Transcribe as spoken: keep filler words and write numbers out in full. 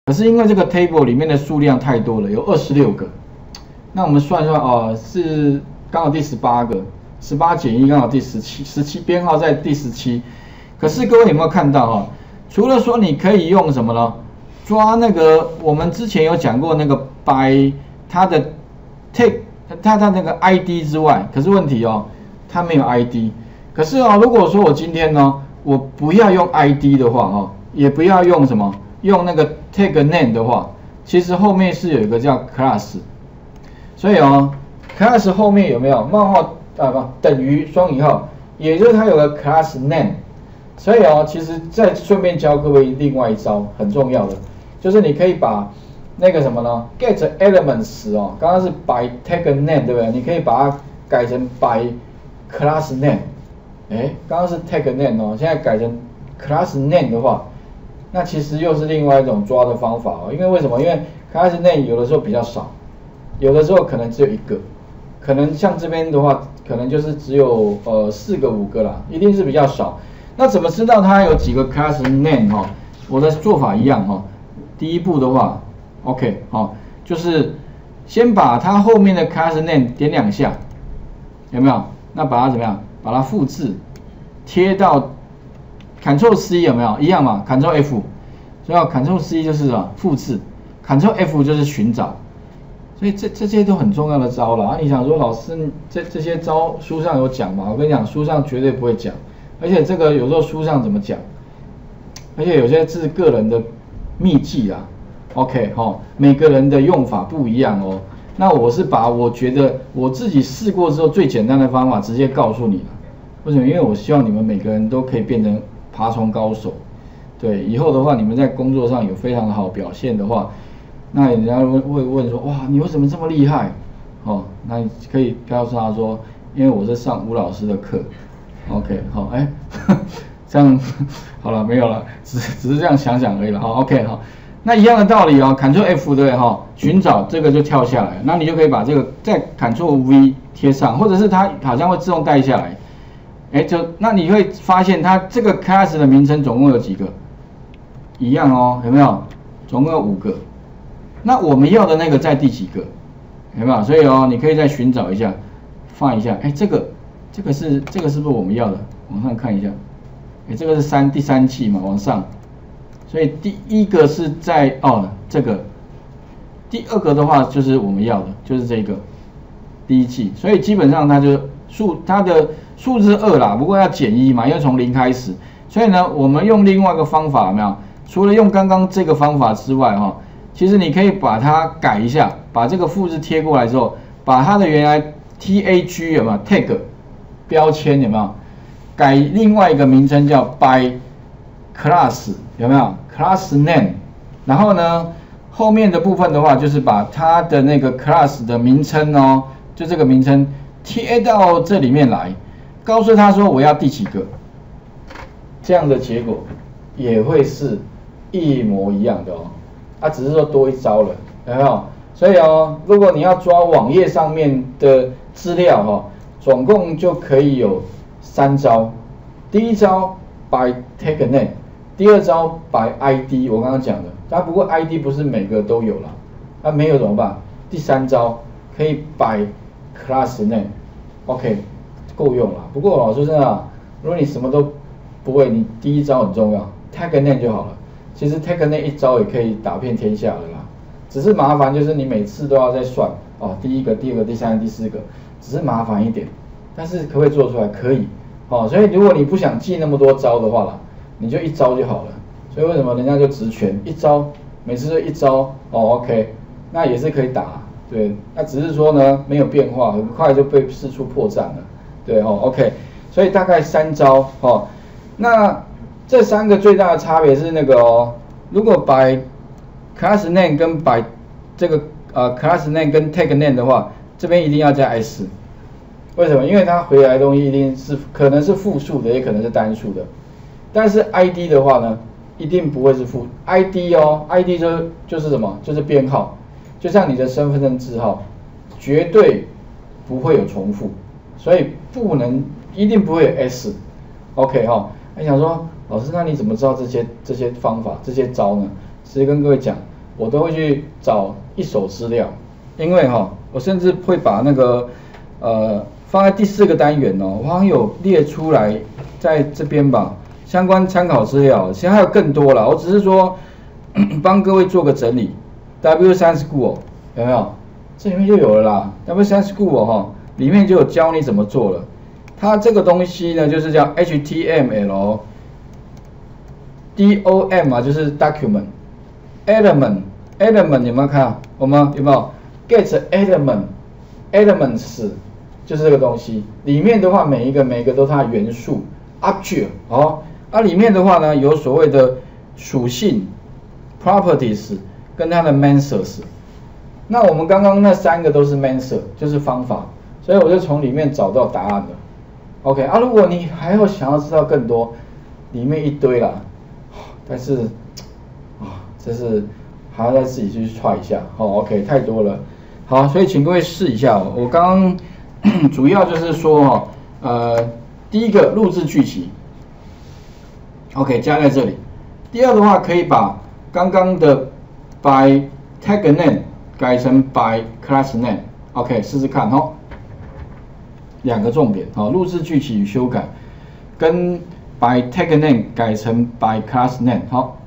可是因为这个 table 里面的数量太多了，有二十六个。那我们算算哦，是刚好第十八个，十八减一刚好第十七，十七编号在第十七。可是各位有没有看到哈、哦？除了说你可以用什么呢？抓那个我们之前有讲过那个 by 它的 take 它它那个 I D 之外，可是问题哦，它没有 I D。可是哦，如果说我今天呢，我不要用 I D 的话哈、哦，也不要用什么，用那个 take name 的话，其实后面是有一个叫 class。所以哦 ，class 后面有没有冒号啊？不等于双引号，也就是它有个 class name。所以哦，其实再顺便教各位另外一招很重要的，就是你可以把那个什么呢 ，get elements 哦，刚刚是 by tag name 对不对？你可以把它改成 by class name。哎，刚刚是 tag name 哦，现在改成 class name 的话，那其实又是另外一种抓的方法哦。因为为什么？因为 class name 有的时候比较少。有的时候可能只有一个，可能像这边的话，可能就是只有呃四个五个啦，一定是比较少。那怎么知道它有几个 class name 哈、哦？我的做法一样哈、哦。第一步的话 ，OK 好、哦，就是先把它后面的 class name 点两下，有没有？那把它怎么样？把它复制，贴到 Ctrl C 有没有？一样嘛 ，Ctrl F， 所以 Ctrl C 就是什么？复制 ，Ctrl F 就是寻找。所以这这些都很重要的招了啊！你想说老师这这些招书上有讲吗？我跟你讲，书上绝对不会讲，而且这个有时候书上怎么讲，而且有些是个人的秘技啊。OK 哈、哦，每个人的用法不一样哦。那我是把我觉得我自己试过之后最简单的方法直接告诉你了。为什么？因为我希望你们每个人都可以变成爬虫高手。对，以后的话你们在工作上有非常好表现的话。那人家会问说，哇，你为什么这么厉害？哦，那你可以告诉他说，因为我是上吴老师的课。OK， 好，哎，这样好了，没有了，只只是这样想想而已了。好 ，OK， 好，那一样的道理哦 ，Ctrl F 对不对？哈，寻找这个就跳下来，那你就可以把这个再 Ctrl V 贴上，或者是它好像会自动带下来。哎，就那你会发现它这个 class 的名称总共有几个？一样哦，有没有？总共有五个。那我们要的那个在第几个？有没有？所以哦，你可以再寻找一下，放一下。哎，这个，这个是这个是不是我们要的？往上看一下。哎，这个是三第三期嘛，往上。所以第一个是在哦这个，第二个的话就是我们要的，就是这个第一期。所以基本上它就数它的数字二啦，不过要减一嘛，因为从零开始。所以呢，我们用另外一个方法，有没有？除了用刚刚这个方法之外，哈、哦。其实你可以把它改一下，把这个复制贴过来之后，把它的原来 tag 有没有 tag 标签有没有改另外一个名称叫 by class 有没有 class name， 然后呢后面的部分的话就是把它的那个 class 的名称哦，就这个名称贴到这里面来，告诉他说我要第几个，这样的结果也会是一模一样的哦。它、啊、只是说多一招了，有没有？所以哦，如果你要抓网页上面的资料哈、哦，总共就可以有三招。第一招 by tag name， 第二招 by I D， 我刚刚讲的。但不过 I D 不是每个都有了，那、啊、没有怎么办？第三招可以 by class name，OK， 够用了。不过老师真的、啊，如果你什么都不会，你第一招很重要 ，tag name 就好了。其实 tag name 一招也可以打遍天下了啦，只是麻烦就是你每次都要再算哦，第一个、第二个、第三个、第四个，只是麻烦一点。但是可不可以做出来？可以，哦，所以如果你不想记那么多招的话啦，你就一招就好了。所以为什么人家就职权一招，每次就一招哦 ，OK， 那也是可以打，对，那只是说呢没有变化，很快就被试出破绽了，对哦 ，OK， 所以大概三招哦，那。这三个最大的差别是那个哦，如果 by class name 跟 by 这个呃 class name 跟 tag name 的话，这边一定要加 s， 为什么？因为它回来的东西一定是可能是复数的，也可能是单数的。但是 I D 的话呢，一定不会是复 I D 哦 ，I D 就就是什么？就是编号，就像你的身份证字号，绝对不会有重复，所以不能一定不会有 s。OK 哈、哦，还想说。老师，那你怎么知道这些这些方法、这些招呢？直接跟各位讲， 我都会去找一手资料，因为哈、哦，我甚至会把那个呃放在第四个单元哦，我好像有列出来在这边吧，相关参考资料，其实还有更多啦，我只是说帮各位做个整理。W 三 School 有没有？这里面就有了啦。W 三 School 哈、哦，里面就有教你怎么做了。它这个东西呢，就是叫 H T M L。D O M 啊，就是 document。element，element 有没有看？我们有没有 get element？elements 就是这个东西。里面的话，每一个每一个都是它的元素 object 哦。啊，里面的话呢，有所谓的属性 properties 跟它的 methods。那我们刚刚那三个都是 method， 就是方法，所以我就从里面找到答案了。OK 啊，如果你还有想要知道更多，里面一堆啦。但是啊，这是还要再自己去踹一下，哦 ，OK， 太多了。好，所以请各位试一下哦。我刚刚主要就是说哈，呃，第一个录制句集 ，OK， 加在这里。第二的话，可以把刚刚的 by tag name 改成 by class name，OK， 试试看哦。两个重点，好，录制句集与修改，跟by tag name 改成 by class name，好。